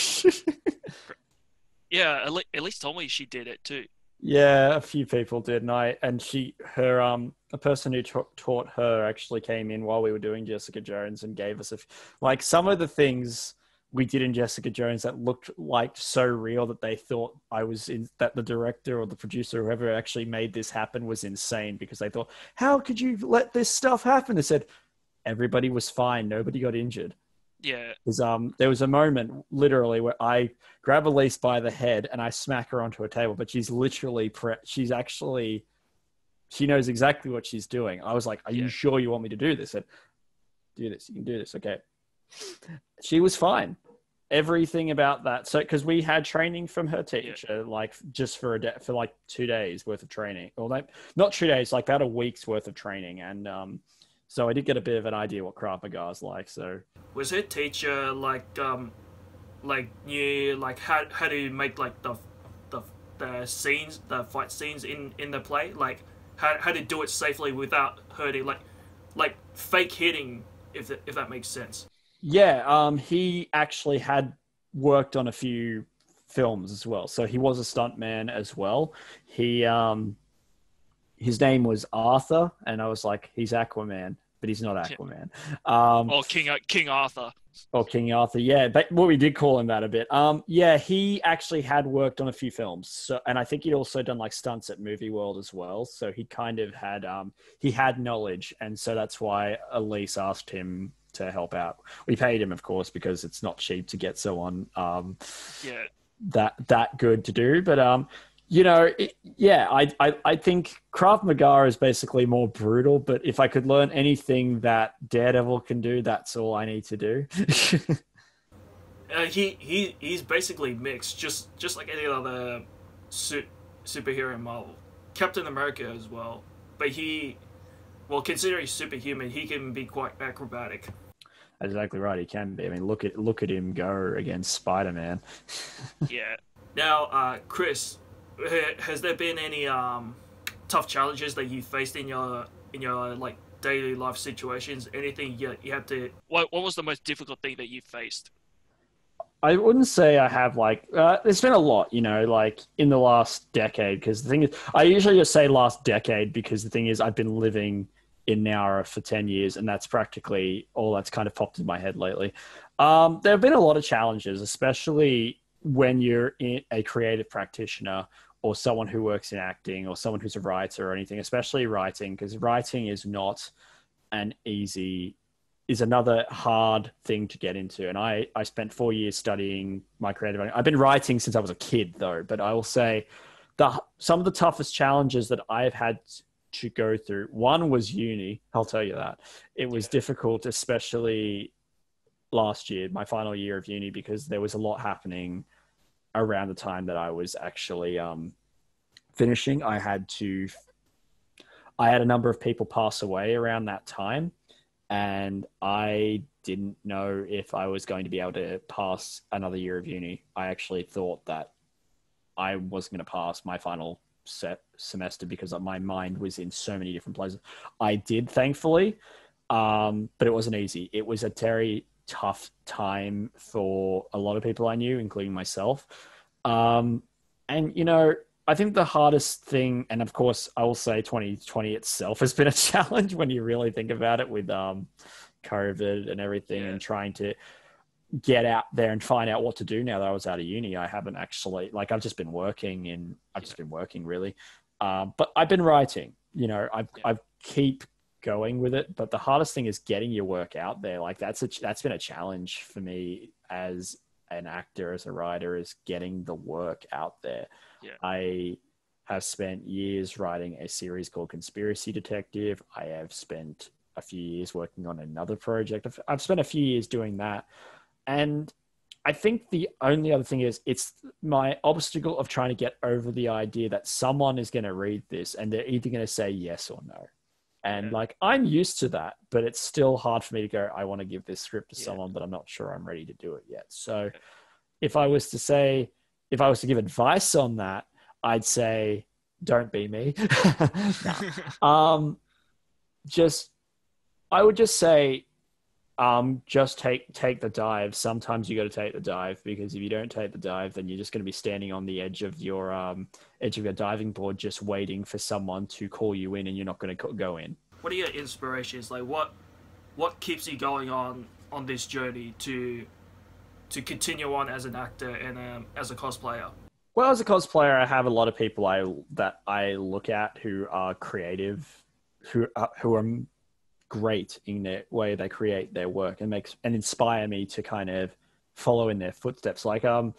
Yeah, at, le- at least told me she did it too. Yeah, a few people did, and I and she her um a person who ta- taught her actually came in while we were doing Jessica Jones and gave us a f- like some of the things we did in Jessica Jones that looked like so real that they thought I was in, that the director or the producer, whoever actually made this happen, was insane, because they thought, how could you let this stuff happen? They said everybody was fine, nobody got injured. Yeah. Because um, there was a moment literally where I grab Elise by the head and I smack her onto a table, but she's literally, pre- she's actually, she knows exactly what she's doing. I was like, are Yeah. you sure you want me to do this? I said, do this, you can do this. Okay. She was fine. Everything about that. So, because we had training from her teacher, yeah. like just for a day, for like two days worth of training, or like, not two days, like about a week's worth of training. And um, so I did get a bit of an idea what Krav Maga is like. So, was her teacher like um like knew like how how to make like the the the scenes, the fight scenes in in the play, like how how to do it safely without hurting, like like fake hitting, if that, if that makes sense? Yeah, um, he actually had worked on a few films as well, so he was a stuntman as well. He um, his name was Arthur, and I was like, he's Aquaman, but he's not Aquaman. Um, or King King Arthur. Or King Arthur, yeah. But well, we did call him that a bit. Um, yeah, he actually had worked on a few films, so, and I think he'd also done like stunts at Movie World as well. So he kind of had um, he had knowledge, and so that's why Elise asked him to help out. We paid him, of course, because it's not cheap to get someone um, yeah, that that good to do. But um, you know, it, yeah, I, I I think Krav Maga is basically more brutal. But if I could learn anything that Daredevil can do, that's all I need to do. uh, he he he's basically mixed, just just like any other su- superhero in Marvel. Captain America as well, but he, well, considering he's superhuman, he can be quite acrobatic. That's exactly right. He can be. I mean, look at look at him go against Spider-Man. Yeah. Now, uh, Chris, has there been any um, tough challenges that you faced in your in your like daily life situations? Anything you you had to? What What was the most difficult thing that you faced? I wouldn't say I have like. Uh, there's been a lot, you know, like in the last decade. Because the thing is, I usually just say last decade because the thing is, I've been living in Nowra for ten years, and that's practically all that's kind of popped in my head lately. Um, there have been a lot of challenges, especially when you're in a creative practitioner or someone who works in acting or someone who's a writer or anything, especially writing, because writing is not an easy, is another hard thing to get into. And I, I spent four years studying my creative writing. I've been writing since I was a kid though, but I will say the, some of the toughest challenges that I've had to go through, one was uni. I'll tell you that. It was difficult, especially last year, my final year of uni, because there was a lot happening around the time that I was actually um, finishing. I had to, I had a number of people pass away around that time, and I didn't know if I was going to be able to pass another year of uni. I actually thought that I wasn't going to pass my final set semester because my mind was in so many different places. I did, thankfully, um, but it wasn't easy. It was a very tough time for a lot of people I knew, including myself. Um, and, you know, I think the hardest thing, and of course, I will say twenty twenty itself has been a challenge when you really think about it with um, COVID and everything, yeah. and trying to get out there and find out what to do now that I was out of uni. I haven't actually, like, I've just been working and I've just been working really. Um, but I've been writing, you know, I've, yeah. I've keep going with it, but the hardest thing is getting your work out there. Like that's a, that's been a challenge for me as an actor, as a writer, is getting the work out there. Yeah. I have spent years writing a series called Conspiracy Detective. I have spent a few years working on another project. I've, I've spent a few years doing that. And I think the only other thing is it's my obstacle of trying to get over the idea that someone is going to read this and they're either going to say yes or no. And Yeah. like, I'm used to that, but it's still hard for me to go, I want to give this script to Yeah. someone, but I'm not sure I'm ready to do it yet. So Yeah. if I was to say, if I was to give advice on that, I'd say, don't be me. Nah. um, just, I would just say, um, just take take the dive. Sometimes you got to take the dive, because if you don't take the dive, then you're just going to be standing on the edge of your um edge of your diving board, just waiting for someone to call you in, and you're not going to go in. What are your inspirations? Like, what what keeps you going on on this journey to to continue on as an actor and um, as a cosplayer? Well, as a cosplayer, I have a lot of people I that I look at who are creative, who are, who are great in their way they create their work, and makes and inspire me to kind of follow in their footsteps. Like um,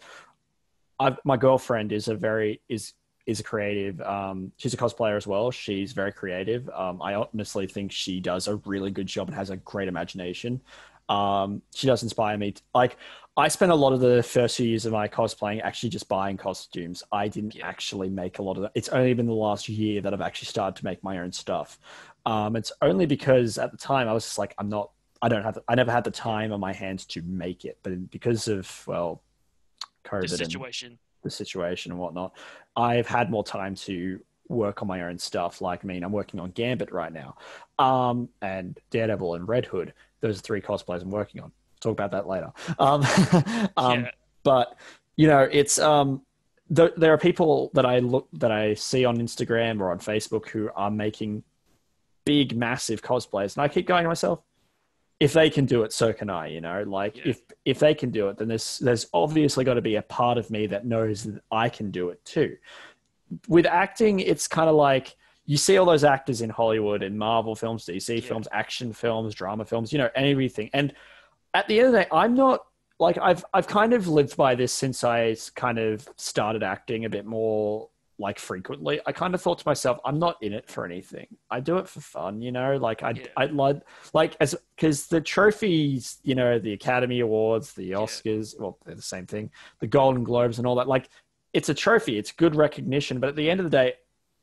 I've, my girlfriend is a very is is a creative. Um, she's a cosplayer as well. She's very creative. Um, I honestly think she does a really good job and has a great imagination. Um, she does inspire me. To, like, I spent a lot of the first few years of my cosplaying actually just buying costumes. I didn't Yeah. actually make a lot of that. It's only been the last year that I've actually started to make my own stuff. Um, it's only because at the time I was just like, I'm not, I don't have, the, I never had the time on my hands to make it. But because of, well, COVID The and situation. the situation and whatnot, I've had more time to work on my own stuff. Like, I mean, I'm working on Gambit right now, um, and Daredevil and Red Hood. Those are three cosplays I'm working on. Talk about that later. Um, um, Yeah. But you know, it's um, th- there are people that I look that I see on Instagram or on Facebook who are making big, massive cosplays, and I keep going to myself, if they can do it, so can I. You know, like Yeah. if if they can do it, then there's there's obviously got to be a part of me that knows that I can do it too. With acting, it's kind of like you see all those actors in Hollywood and Marvel films, D C Yeah. films, action films, drama films, you know, everything. And at the end of the day, I'm not like I've I've kind of lived by this since I kind of started acting a bit more like frequently. I kind of thought to myself, I'm not in it for anything. I do it for fun, you know. Like I Yeah. I like like as because the trophies, you know, the Academy Awards, the Yeah. Oscars, well, they're the same thing, the Golden Globes and all that. Like, it's a trophy, it's good recognition, but at the end of the day,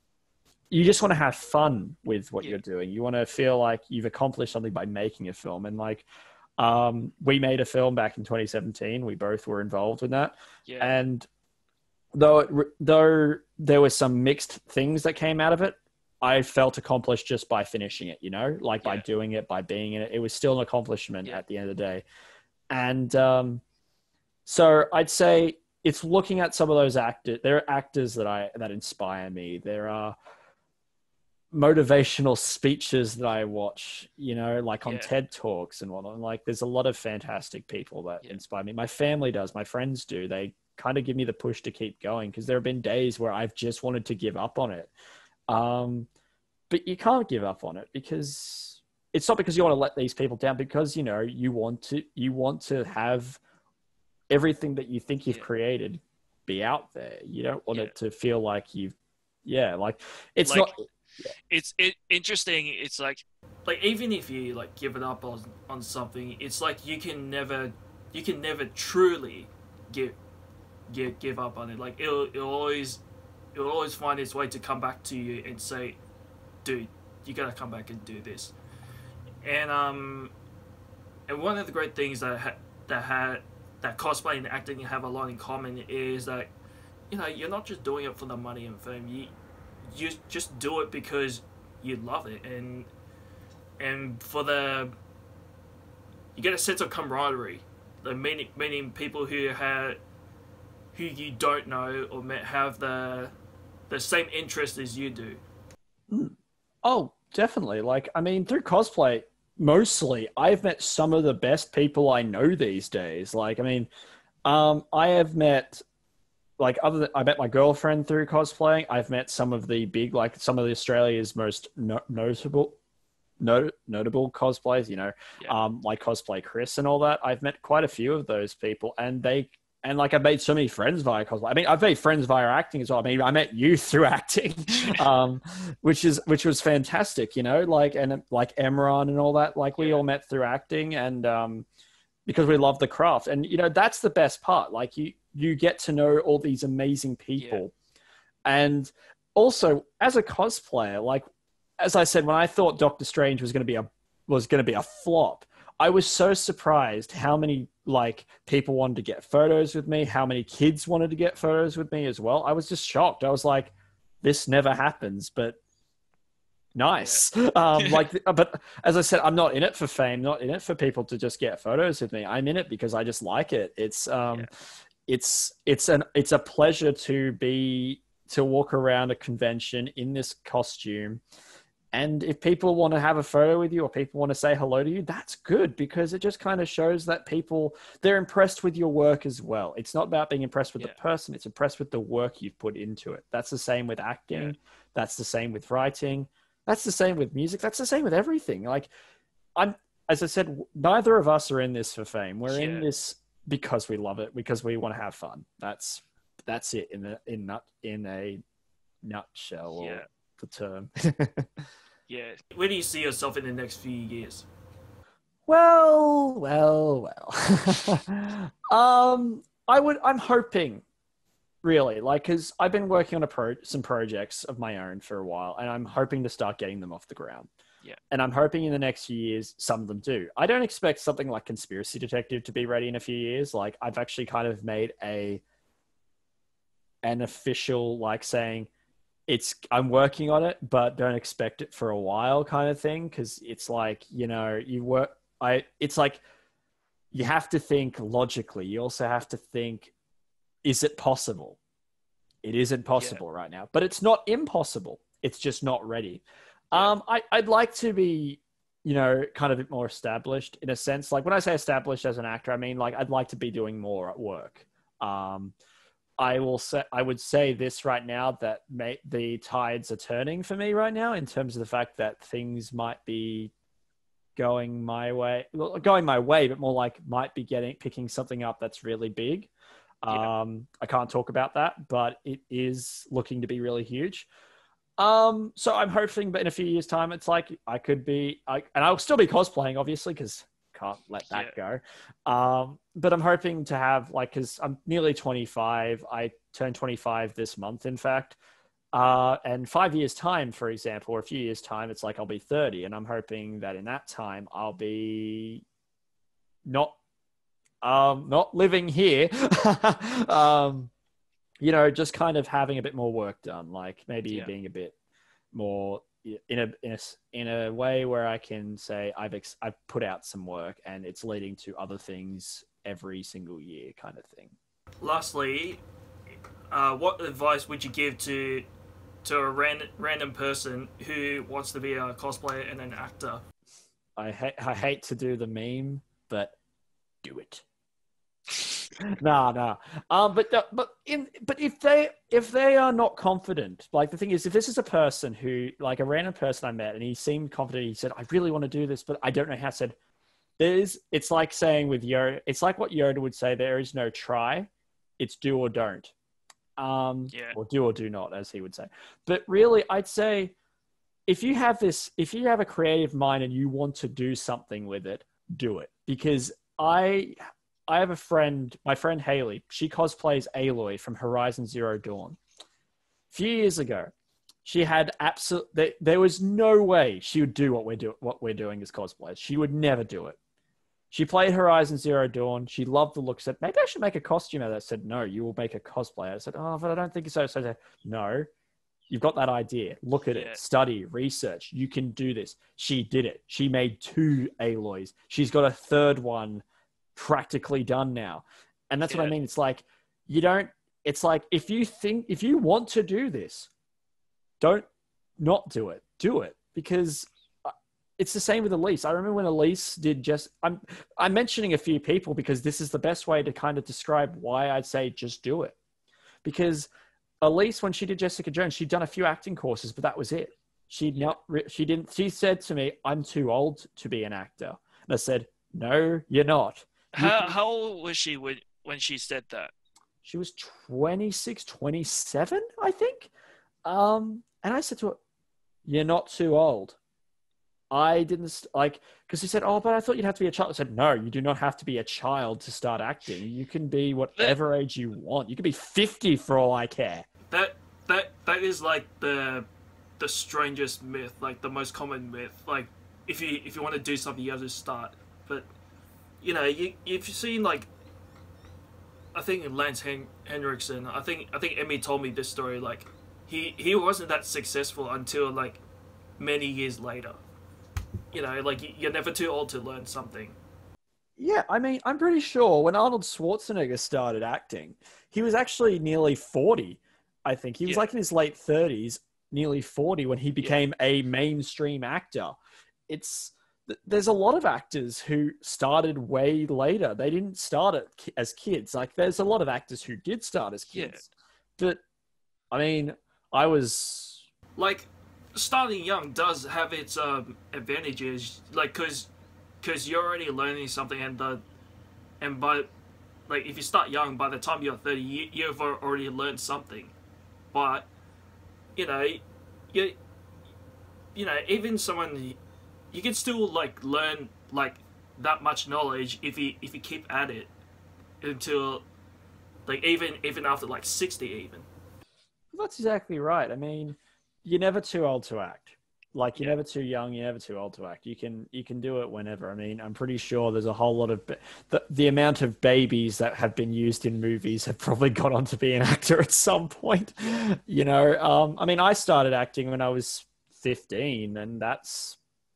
you just want to have fun with what Yeah. you're doing. You want to feel like you've accomplished something by making a film. And like, um, we made a film back in twenty seventeen. We both were involved in that. Yeah. And though it, though there were some mixed things that came out of it, I felt accomplished just by finishing it, you know, like by Yeah. doing it, by being in it. It was still an accomplishment Yeah. at the end of the day. And um, so I'd say it's looking at some of those actors. There are actors that I that inspire me. There are motivational speeches that I watch, you know, like on Yeah. TED Talks and whatnot. Like, there's a lot of fantastic people that Yeah. inspire me. My family does. My friends do. They kind of give me the push to keep going, because there have been days where I've just wanted to give up on it. Um, but you can't give up on it, because it's not because you want to let these people down, because, you know, you want to, you want to have everything that you think you've Yeah. created be out there. You don't want Yeah. it to feel like you've, yeah, like it's Like, not, It's it interesting. It's like Like, even if you like give it up on on something, it's like you can never you can never truly give give give up on it. Like, it'll it'll always it'll always find its way to come back to you and say, dude, you gotta come back and do this. And um and one of the great things that ha- that had that cosplay and acting have a lot in common is that, you know, you're not just doing it for the money and fame. You you just do it because you love it, and and for the you get a sense of camaraderie. The meaning meaning people who have who you don't know or met have the the same interest as you do. oh, definitely. Like, I mean, through cosplay, mostly, I've met some of the best people I know these days. Like, I mean, um, I have met, like, other than, I met my girlfriend through cosplaying. I've met some of the big, like, some of the Australia's most no- notable, not- notable cosplays, you know, Yeah. um, like Cosplay Chris and all that. I've met quite a few of those people, and they, and like, I've made so many friends via cosplay. I mean, I've made friends via acting as well. I mean, I met you through acting, um, which is, which was fantastic, you know, like, and like Emron and all that, like, we Yeah. all met through acting, and, um, because we love the craft. And, you know, that's the best part. Like, you, you get to know all these amazing people. And also, as a cosplayer, like, as I said, when I thought Doctor Strange was going to be a was going to be a flop, I was so surprised how many like people wanted to get photos with me, how many kids wanted to get photos with me as well. I was just shocked. I was like, this never happens, but nice. Yeah. Um, like, but as I said, I'm not in it for fame, not in it for people to just get photos with me. I'm in it because I just like it. It's um, yeah. it's it's an it's a pleasure to be to walk around a convention in this costume. And if people want to have a photo with you or people want to say hello to you, that's good because it just kind of shows that people, they're impressed with your work as well. It's not about being impressed with yeah. the person. It's impressed with the work you've put into it. That's the same with acting. Yeah. That's the same with writing. That's the same with music. That's the same with everything. Like I'm, as I said, neither of us are in this for fame. We're yeah. in this because we love it, because we want to have fun. That's, that's it in the, in nut, in a nutshell. Yeah. Or, the term. Yeah. Where do you see yourself in the next few years? Well, well, well. um, I would. I'm hoping, really, like, because I've been working on a pro some projects of my own for a while, and I'm hoping to start getting them off the ground. Yeah. And I'm hoping in the next few years, some of them do. I don't expect something like Conspiracy Detective to be ready in a few years. Like, I've actually kind of made a an official, like, saying, it's I'm working on it, but don't expect it for a while kind of thing. Cause it's like, you know, you work, I, it's like, you have to think logically. You also have to think, is it possible? It isn't possible yeah. right now, but it's not impossible. It's just not ready. Yeah. Um, I, I'd like to be, you know, kind of a bit more established in a sense. Like when I say established as an actor, I mean, like, I'd like to be doing more at work. Um, I will say, I would say this right now that may, the tides are turning for me right now in terms of the fact that things might be going my way, well, going my way, but more like might be getting, picking something up that's really big. Yeah. Um, I can't talk about that, but it is looking to be really huge. Um, so I'm hoping, but in a few years time, it's like I could be, I, and I'll still be cosplaying obviously, because can't let that yeah. go. Um, but I'm hoping to have like, cause I'm nearly twenty-five. I turned twenty-five this month, in fact. Uh, and five years time, for example, or a few years time, it's like, I'll be thirty. And I'm hoping that in that time I'll be not, um, not living here. um, you know, just kind of having a bit more work done, like maybe yeah. being a bit more in a, in a in a way where I can say I've ex- I've put out some work and it's leading to other things every single year, kind of thing. Lastly, uh, what advice would you give to to a ran- random person who wants to be a cosplayer and an actor? I hate I hate to do the meme, but do it. nah, nah. Um, but but in but if they if they are not confident, like the thing is, if this is a person who, like a random person I met, and he seemed confident, he said, "I really want to do this, but I don't know how." I said, "There's." It's like saying with Yoda. It's like what Yoda would say: "There is no try, it's do or don't." Um, yeah. or do or do not, as he would say. But really, I'd say if you have this, if you have a creative mind and you want to do something with it, do it. Because I. I have a friend, my friend Haley. She cosplays Aloy from Horizon Zero Dawn. A few years ago, she had absolutely, there was no way she would do what we're doing, what we're doing as cosplayers. She would never do it. She played Horizon Zero Dawn. She loved the look. Said, maybe I should make a costume out of that. I said, no, you will make a cosplay. I said, oh, but I don't think so. So I said, no, you've got that idea. Look at yeah. it. Study, research. You can do this. She did it. She made two Aloys. She's got a third one practically done now. And that's yeah. what I mean. It's like, you don't, it's like, if you think, if you want to do this, don't not do it, do it. Because it's the same with Elise. I remember when Elise did just, I'm, I'm mentioning a few people because this is the best way to kind of describe why I'd say just do it. Because Elise, when she did Jessica Jones, she'd done a few acting courses, but that was it. She'd not, she didn't, she said to me, I'm too old to be an actor. And I said, no, you're not. How how old was she when, when she said that? She was twenty-six, twenty-seven, I think. Um, and I said to her, you're not too old. I didn't, like, because she said, oh, but I thought you'd have to be a child. I said, no, you do not have to be a child to start acting. You can be whatever that, age you want. You can be fifty for all I care. That that that is like the the strangest myth, like the most common myth. Like if you if you want to do something, you have to start. But you know, you if you've seen like, I think Lance Hen- Henriksen, I think I think Emmy told me this story. Like he he wasn't that successful until like many years later. You know, like you're never too old to learn something. Yeah, I mean, I'm pretty sure when Arnold Schwarzenegger started acting, he was actually nearly forty. I think he was Yeah. like in his late thirties, nearly forty when he became yeah. a mainstream actor. It's there's a lot of actors who started way later. They didn't start it as kids. Like there's a lot of actors who did start as kids. Yeah. But I mean, I was like starting young does have its um, advantages. Like because because you're already learning something, and the and by like if you start young, by the time you're thirty, you, you've already learned something. But you know, you you know even someone. You can still like learn like that much knowledge if you if you keep at it until like even even after like sixty even. That's exactly right. I mean, you're never too old to act. Like you're yeah. never too young, you're never too old to act. You can you can do it whenever. I mean, I'm pretty sure there's a whole lot of the the amount of babies that have been used in movies have probably gone on to be an actor at some point. You know, um, I mean, I started acting when I was fifteen, and that's.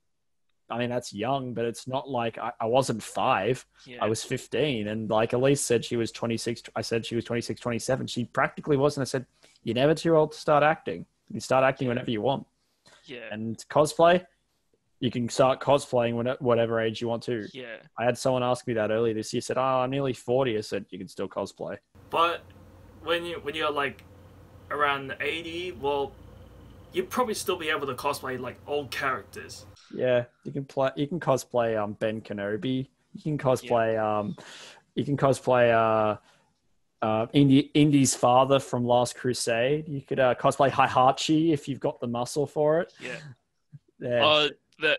I mean, that's young, but it's not like I, I wasn't five. Yeah. I was fifteen. And like Elise said, she was twenty-six. I said she was twenty-six, twenty-seven. She practically wasn't. I said, you're never too old to start acting. You can start acting yeah. whenever you want. Yeah. And cosplay, you can start cosplaying when, whatever age you want to. Yeah. I had someone ask me that earlier this year. Said, oh, I'm nearly forty. I said, you can still cosplay. But when, you, when you're like around eighty, well, you'd probably still be able to cosplay like old characters. Yeah, you can play. You can cosplay um Ben Kenobi. You can cosplay yeah. um, you can cosplay uh, uh Indy Indy's father from Last Crusade. You could uh, cosplay Heihachi if you've got the muscle for it. Yeah. Yeah. Uh, that.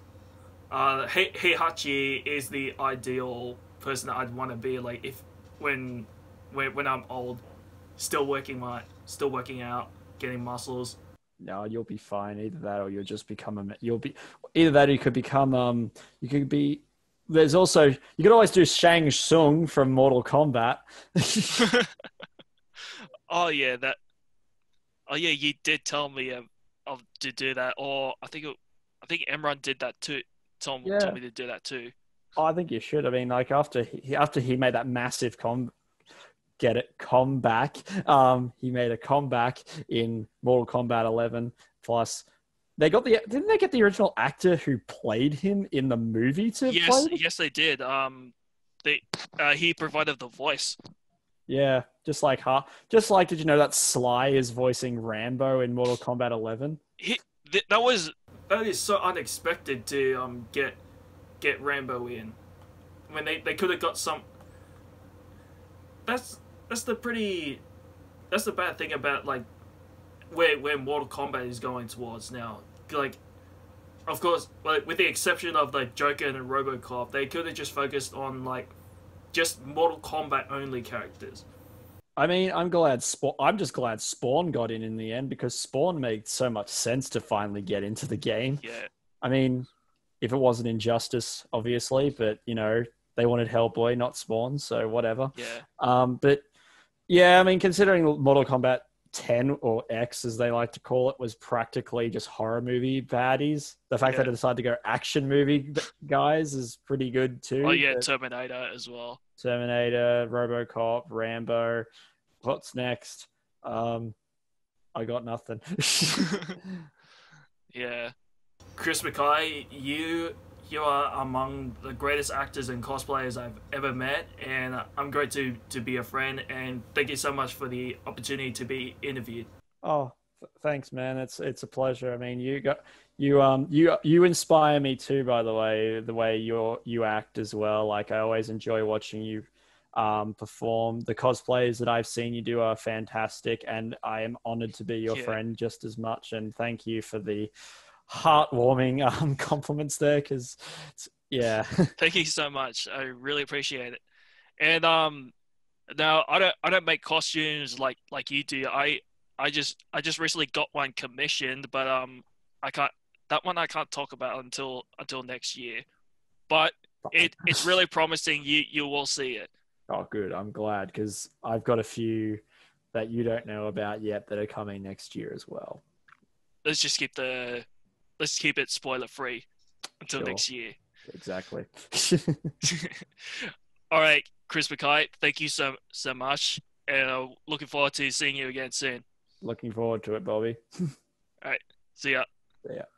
Uh, He- Heihachi is the ideal person that I'd want to be. Like if when when when I'm old, still working my still working out, getting muscles. No, you'll be fine. Either that, or you'll just become a. You'll be either that, or you could become. Um, you could be. There's also you could always do Shang Tsung from Mortal Kombat. Oh yeah, that. Oh yeah, you did tell me um, of to do that, or I think it, I think Emron did that too. Tom yeah. told me to do that too. Oh, I think you should. I mean, like after he after he made that massive com. Get it, comeback. Um, he made a comeback in Mortal Kombat eleven. Plus, they got the didn't they get the original actor who played him in the movie to yes, play him? Yes, they did. Um, they uh, he provided the voice. Yeah, just like huh, just like did you know that Sly is voicing Rambo in Mortal Kombat eleven? He th- that was that is so unexpected to um get get Rambo in when they they could have got some. That's that's the pretty, that's the bad thing about like where where Mortal Kombat is going towards now. Like, of course, like with the exception of like Joker and RoboCop, they could have just focused on like just Mortal Kombat only characters. I mean, I'm glad. Spawn, I'm just glad Spawn got in in the end because Spawn made so much sense to finally get into the game. Yeah. I mean, if it wasn't Injustice, obviously, but you know they wanted Hellboy, not Spawn, so whatever. Yeah. Um, but yeah, I mean, considering Mortal Kombat ten or X, as they like to call it, was practically just horror movie baddies. The fact yeah. that they decided to go action movie guys is pretty good too. Oh yeah, but Terminator as well. Terminator, RoboCop, Rambo. What's next? Um, I got nothing. Yeah. Chris McKay, you you are among the greatest actors and cosplayers I've ever met, and I'm great to, to be a friend, and thank you so much for the opportunity to be interviewed. Oh, th- thanks, man. It's it's a pleasure. I mean, you got you um you you inspire me too. By the way, the way you you act as well. Like I always enjoy watching you um perform. The cosplays that I've seen you do are fantastic, and I am honored to be your yeah. friend just as much. And thank you for the heartwarming um compliments there, because yeah. Thank you so much. I really appreciate it. And um now I don't I don't make costumes like like you do. I I just I just recently got one commissioned, but um I can't that one I can't talk about until until next year. But it it's really promising. You you will see it. Oh, good. I'm glad because I've got a few that you don't know about yet that are coming next year as well. Let's just keep the let's keep it spoiler free until Sure. next year. Exactly. All right, Chris McKay, thank you so so much, and uh, looking forward to seeing you again soon. Looking forward to it, Bobby. All right, see ya. Yeah.